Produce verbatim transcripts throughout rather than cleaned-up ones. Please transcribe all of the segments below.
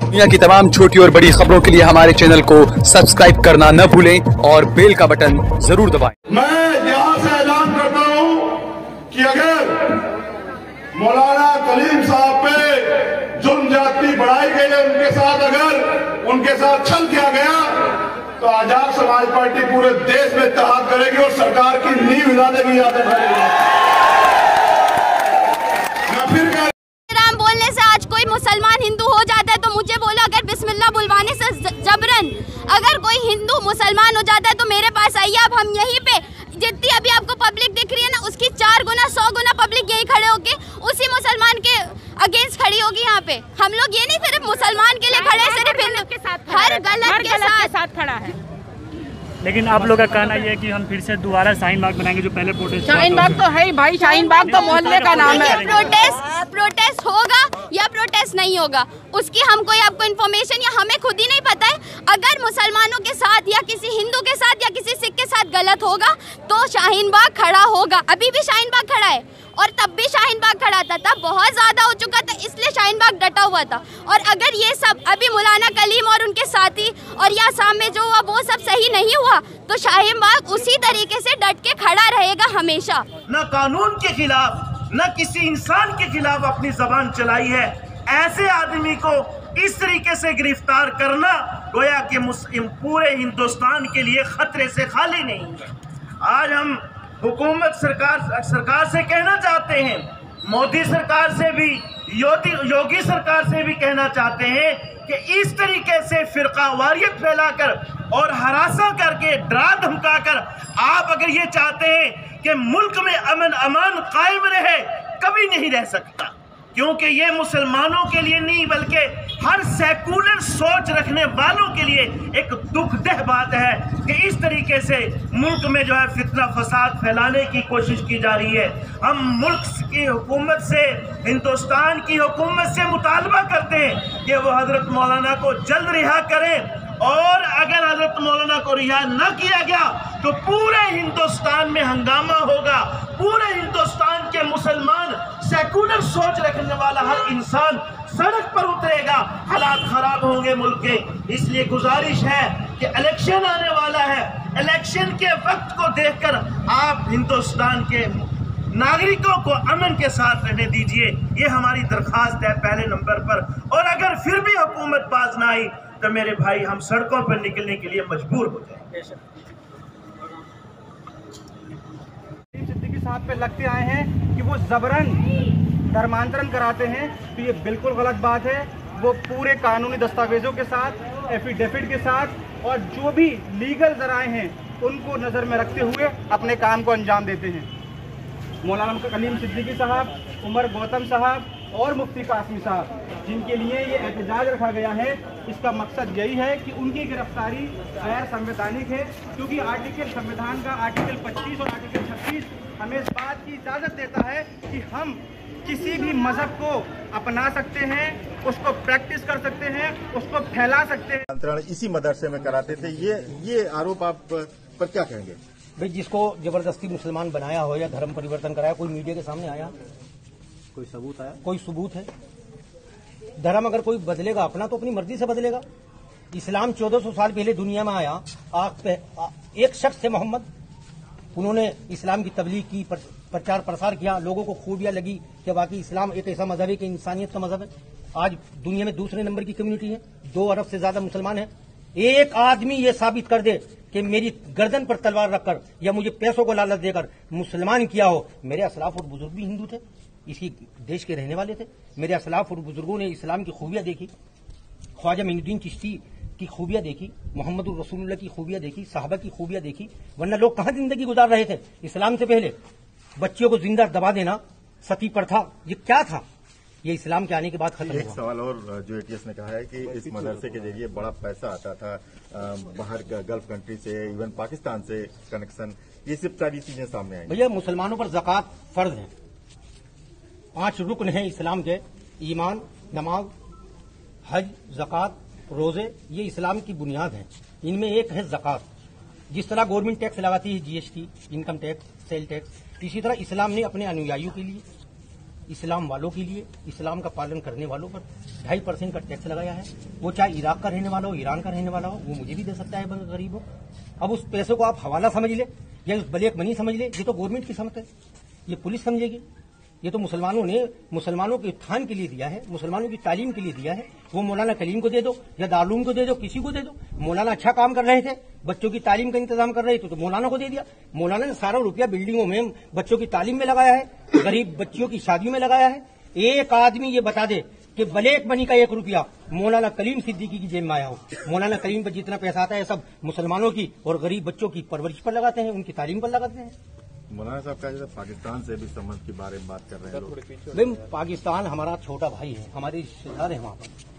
दुनिया की तमाम छोटी और बड़ी खबरों के लिए हमारे चैनल को सब्सक्राइब करना न भूलें और बेल का बटन जरूर दबाएं। मैं यहाँ से ऐलान करता हूँ कि अगर मौलाना कलीम साहब पे जुल्म ज्यादती बढ़ाई गई है, उनके साथ अगर उनके साथ छल किया गया तो आजाद समाज पार्टी पूरे देश में इत्तेहाद करेगी और सरकार की नींव हिलाने की आदत रहेगी। मैं फिर राम बोलने से आज कोई मुसलमान हिंदू हो जाता है तो मुझे बोलो, अगर बिस्मिल्लाह बुलवाने से जबरन अगर कोई हिंदू मुसलमान हो जाता है तो मेरे पास आइए। अब हम यहीं पे जितनी अभी आपको पब्लिक दिख रही है ना, उसकी चार गुना सौ गुना पब्लिक यही खड़े होके उसी मुसलमान के अगेंस्ट खड़ी होगी। यहाँ पे हम लोग ये नहीं सिर्फ मुसलमान के लिए खड़े, सिर्फ हिंदू के साथ, हर गलत के साथ खड़ा है। लेकिन आप लोग का कहना ये है कि हम फिर से दोबारा शाहीन बाग बनाएंगे, जो पहले प्रोटेस्ट शाहीन बाग तो है ही भाई, शाहीन बाग तो मोहल्ले का नाम है। प्रोटेस्ट प्रोटेस्ट होगा या प्रोटेस्ट नहीं होगा उसकी हम कोई आपको इन्फॉर्मेशन या हमें खुद ही नहीं पता है। अगर मुसलमानों के साथ या किसी हिंदू के साथ या किसी सिख के साथ गलत होगा तो शाहीन बाग खड़ा होगा। अभी भी शाहीन बाग खड़ा है और तब भी शाहीन बाग खड़ा था, तब बहुत ज्यादा हो चुका था इसलिए शाहीन बाग डटा हुआ था। और अगर ये सब अभी मौलाना कलीम और उनके साथी और या सामने जो हुआ वो सब सही नहीं हुआ तो शाहीन बाग उसी तरीके से डट के खड़ा रहेगा हमेशा। न कानून के खिलाफ न किसी इंसान के खिलाफ अपनी जबान चलाई है। ऐसे आदमी को इस तरीके से गिरफ्तार करना गोया कि पूरे हिंदुस्तान के लिए खतरे से खाली नहीं है। आज हम हुकूमत सरकार सरकार से कहना चाहते हैं, मोदी सरकार से भी, योगी योगी सरकार से भी कहना चाहते हैं कि इस तरीके से फिरकावारियत फैलाकर और हरासा करके डरा धमका कर आप अगर ये चाहते हैं कि मुल्क में अमन अमान कायम रहे, कभी नहीं रह सकता। क्योंकि ये मुसलमानों के लिए नहीं बल्कि हर सेकुलर सोच रखने वालों के लिए एक दुखदह बात है कि इस तरीके से मुल्क में जो है फितना फसाद फैलाने की कोशिश की जा रही है। हम मुल्क की हुकूमत से, हिंदुस्तान की हुकूमत से मुतालबा करते हैं कि वो हजरत मौलाना को जल्द रिहा करें, और अगर हजरत मौलाना को रिहा न किया गया तो पूरे हिंदुस्तान में हंगामा होगा। पूरे हिंदुस्तान के मुसलमान, सेकुलर सोच रखने वाला हर इंसान सड़क पर उतरेगा, हालात खराब होंगे मुल्क के। इसलिए गुजारिश है कि इलेक्शन आने वाला है, इलेक्शन के वक्त को देखकर आप हिंदुस्तान के नागरिकों को अमन के साथ रहने दीजिए। ये हमारी दरख्वास्त है पहले नंबर पर। और अगर फिर भी हुकूमत बाज ना आई तो मेरे भाई हम सड़कों पर निकलने के लिए मजबूर हो जाएंगे। सिद्दीकी साहब पे लगते आए हैं कि वो जबरन धर्मांतरण कराते हैं, तो ये बिल्कुल गलत बात है। वो पूरे कानूनी दस्तावेजों के साथ, एफिडेविट के साथ और जो भी लीगल जराए हैं उनको नज़र में रखते हुए अपने काम को अंजाम देते हैं। मौलाना कलीम सिद्दीकी साहब, उमर गौतम साहब और मुफ्ती कासिम साहब, जिनके लिए ये एहतजाज रखा गया है, इसका मकसद यही है कि उनकी गिरफ्तारी गैर संवैधानिक है, क्योंकि आर्टिकल संविधान का आर्टिकल पच्चीस और आर्टिकल छत्तीस हमें इस बात की इजाज़त देता है कि हम किसी भी मजहब को अपना सकते हैं, उसको प्रैक्टिस कर सकते हैं, उसको फैला सकते हैं। अंतरण इसी मदरसे में कराते थे, ये ये आरोप आप पर क्या कहेंगे? भाई, जिसको जबरदस्ती मुसलमान बनाया हो या धर्म परिवर्तन कराया, कोई मीडिया के सामने आया? कोई सबूत आया? कोई सबूत है? धर्म अगर कोई बदलेगा अपना तो अपनी मर्जी से बदलेगा। इस्लाम चौदह सौ साल पहले दुनिया में आया, आप एक शख्स थे मोहम्मद, उन्होंने इस्लाम की तबलीग की, प्रचार प्रसार किया, लोगों को खूबियां लगी कि बाकी इस्लाम एक ऐसा मजहब है कि इंसानियत का मजहब है। आज दुनिया में दूसरे नंबर की कम्युनिटी है, दो अरब से ज्यादा मुसलमान हैं। एक आदमी ये साबित कर दे कि मेरी गर्दन पर तलवार रखकर या मुझे पैसों को लालच देकर मुसलमान किया हो। मेरे असलाफ और बुजुर्ग भी हिंदू थे, इसी देश के रहने वाले थे। मेरे असलाफ और बुजुर्गों ने इस्लाम की खूबियां देखी, ख्वाजा मोइनुद्दीन चिश्ती की खूबियां देखी, मोहम्मद रसूलुल्लाह की खूबियां देखी, साहबा की खूबियां देखी। वरना लोग कहां जिंदगी गुजार रहे थे इस्लाम से पहले? बच्चियों को जिंदा दबा देना, सती प्रथा, ये क्या था? ये इस्लाम के आने के बाद खत्म हुआ। एक सवाल और जो एटीएस ने कहा है कि इस मदरसे के जरिए बड़ा पैसा आता था बाहर गल्फ कंट्री से, इवन पाकिस्तान से कनेक्शन, ये सब सारी चीजें सामने आई। भैया, मुसलमानों पर ज़कात फर्ज है। पांच रुकन हैं इस्लाम के, ईमान, नमाज, हज, ज़कात, रोजे, ये इस्लाम की बुनियाद है। इनमें एक है ज़कात। जिस तरह गवर्नमेंट टैक्स लगाती है, GST, income tax, sale tax, इसी तरह इस्लाम ने अपने अनुयायियों के लिए इस्लाम वालों के लिए, इस्लाम का पालन करने वालों पर ढाई परसेंट का टैक्स लगाया है। वो चाहे इराक का रहने वाला हो, ईरान का रहने वाला हो, वो मुझे भी दे सकता है गरीब हो। अब उस पैसे को आप हवाला समझ ले या उस ब्लैक मनी समझ ले, ये तो गवर्नमेंट की समझ है, ये पुलिस समझेगी। ये तो मुसलमानों ने मुसलमानों के उत्थान के लिए दिया है, मुसलमानों की तालीम के लिए दिया है। वो मौलाना कलीम को दे दो या दारूम को दे दो, किसी को दे दो। मौलाना अच्छा काम कर रहे थे, बच्चों की तालीम का इंतजाम कर रहे थे, तो मौलाना को दे दिया। मौलाना ने सारा रुपया बिल्डिंगों में बच्चों की तालीम में लगाया है, गरीब बच्चियों की शादियों में लगाया है। एक आदमी ये बता दे कि ब्लैक मनी का एक रुपया मौलाना कलीम सिद्दीकी की जेब में आया हो। मौलाना कलीम पर जितना पैसा आता है सब मुसलमानों की और गरीब बच्चों की परवरिश पर लगाते हैं, उनकी तालीम पर लगाते हैं। मौलाना साहब का पाकिस्तान से भी संबंध के बारे में बात कर रहे हैं लोग। भाई पाकिस्तान हमारा छोटा भाई है, हमारे रिश्तेदार है। वहां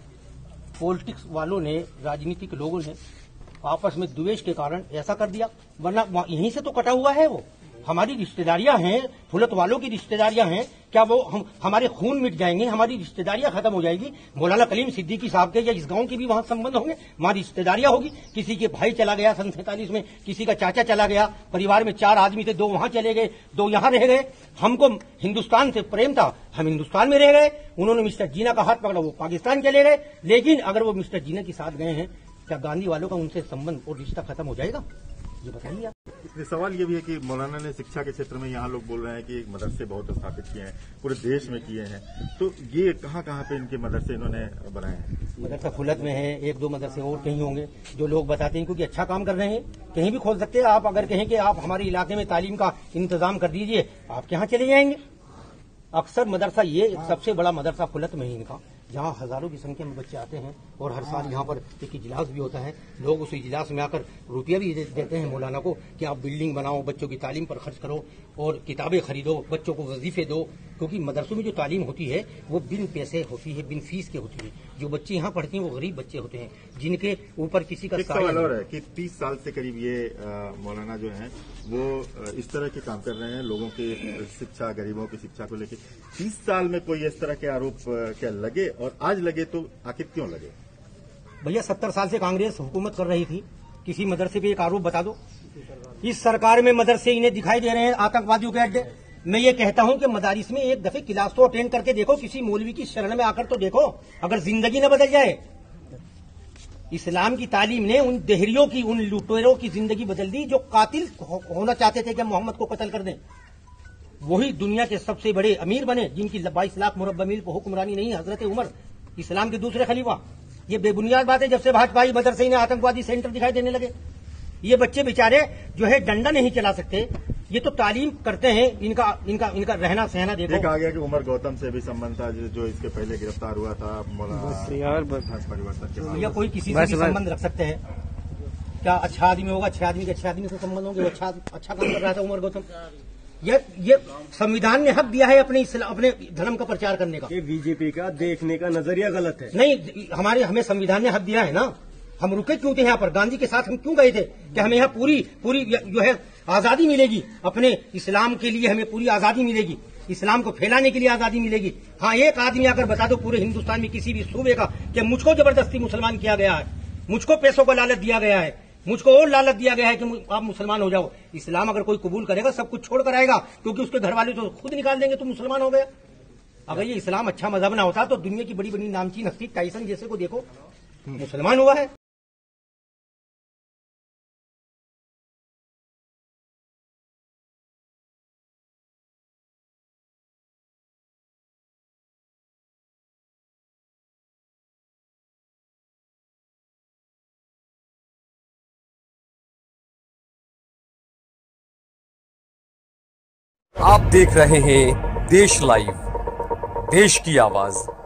पर पॉलिटिक्स वालों ने, राजनीतिक लोगों ने आपस में द्वेष के कारण ऐसा कर दिया, वरना यहीं से तो कटा हुआ है। वो हमारी रिश्तेदारियां हैं, फुलत वालों की रिश्तेदारियां हैं। क्या वो हम हमारे खून मिट जाएंगे, हमारी रिश्तेदारियां खत्म हो जाएगी? मौलाना कलीम सिद्दीकी साहब के या इस गांव के भी वहां संबंध होंगे, हमारी रिश्तेदारियां होगी। किसी के भाई चला गया सन सैंतालीस में, किसी का चाचा चला गया, परिवार में चार आदमी थे, दो वहां चले गए, दो यहां रह गए। हमको हिंदुस्तान से प्रेम था, हम हिंदुस्तान में रह गए। उन्होंने मिस्टर जीना का हाथ पकड़ा, वो पाकिस्तान चले गए। लेकिन अगर वो मिस्टर जीना के साथ गए हैं, क्या गांधी वालों का उनसे संबंध और रिश्ता खत्म हो जाएगा? ये बताइए आप। इसलिए सवाल ये भी है कि मौलाना ने शिक्षा के क्षेत्र में यहाँ लोग बोल रहे हैं कि मदरसे बहुत स्थापित किए हैं, पूरे देश में किए हैं, तो ये कहाँ कहाँ पे इनके मदरसे इन्होंने बनाए हैं? मदरसा फुलत में है, एक दो मदरसे और कहीं होंगे जो लोग बताते हैं, क्योंकि अच्छा काम कर रहे हैं। कहीं भी खोल सकते हैं आप। अगर कहें कि आप हमारे इलाके में तालीम का इंतजाम कर दीजिए, आप यहाँ चले जाएंगे। अक्सर मदरसा, ये सबसे बड़ा मदरसा फुलत में ही इनका, जहाँ हजारों की संख्या में बच्चे आते हैं और हर साल यहाँ पर एक इजलास भी होता है। लोग उस इजलास में आकर रुपया भी देते हैं मौलाना को कि आप बिल्डिंग बनाओ, बच्चों की तालीम पर खर्च करो और किताबें खरीदो, बच्चों को वजीफे दो। क्योंकि मदरसों में जो तालीम होती है वो बिन पैसे होती है, बिन फीस के होती है। जो बच्चे यहाँ पढ़ते हैं वो गरीब बच्चे होते हैं, जिनके ऊपर किसी का सवाल और है कि तीस साल से करीब ये मौलाना जो है वो इस तरह के काम कर रहे हैं, लोगों की शिक्षा, गरीबों की शिक्षा को लेकर। तीस साल में कोई इस तरह के आरोप क्या लगे, और आज लगे तो आखिर क्यों लगे? भैया सत्तर साल से कांग्रेस हुकूमत कर रही थी, किसी मदरसे पे एक आरोप बता दो। इस सरकार में मदरसे इन्हें दिखाई दे रहे हैं आतंकवादियों के अड्डे। मैं ये कहता हूं कि मदारिस में एक दफे क्लास तो अटेंड करके देखो, किसी मौलवी की शरण में आकर तो देखो, अगर जिंदगी न बदल जाए। इस्लाम की तालीम ने उन देहरियों की, उन लुटेरों की जिंदगी बदल दी जो कातिल होना चाहते थे कि मोहम्मद को कत्ल कर दें। वही दुनिया के सबसे बड़े अमीर बने, जिनकी बाईस लाख मुरब्बा मील पर हुक्मरानी नहीं, हजरत उमर, इस्लाम के दूसरे खलीफा। ये बेबुनियाद बात है, जब से भाजपाई मदरसे इन्हें आतंकवादी सेंटर दिखाई देने लगे। ये बच्चे बेचारे जो है डंडा नहीं चला सकते, ये तो तालीम करते हैं। इनका इनका इनका रहना सहना देखो। कहा गया कि उमर गौतम से भी संबंध था, जो इसके पहले गिरफ्तार हुआ था परिवर्तन के बाद। या कोई किसी से भी संबंध रख सकते हैं क्या? अच्छा आदमी होगा, अच्छे आदमी के अच्छे आदमी से संबंध होंगे। अच्छा अच्छा काम कर रहा था उमर गौतम। ये ये संविधान ने हक दिया है अपने अपने धर्म का प्रचार करने का। ये बीजेपी का देखने का नजरिया गलत है। नहीं, हमारे हमें संविधान ने हक दिया है ना। हम रुके क्यों थे यहाँ पर? गांधी के साथ हम क्यों गए थे कि हमें यहाँ पूरी पूरी जो है आजादी मिलेगी, अपने इस्लाम के लिए हमें पूरी आजादी मिलेगी, इस्लाम को फैलाने के लिए आजादी मिलेगी। हाँ, एक आदमी आकर बता दो पूरे हिंदुस्तान में किसी भी सूबे का कि मुझको जबरदस्ती मुसलमान किया गया है, मुझको पैसों को लालच दिया गया है, मुझको और लालच दिया गया है कि आप मुसलमान हो जाओ। इस्लाम अगर कोई कबूल करेगा, सब कुछ छोड़ कर आएगा, क्योंकि उसके घर वाले तो खुद निकाल देंगे तो मुसलमान हो गया। अगर ये इस्लाम अच्छा मजहब ना होता तो दुनिया की बड़ी बड़ी नामचीन हस्ती टाइसन जैसे को देखो, मुसलमान हुआ है। आप देख रहे हैं देश लाइव, देश की आवाज।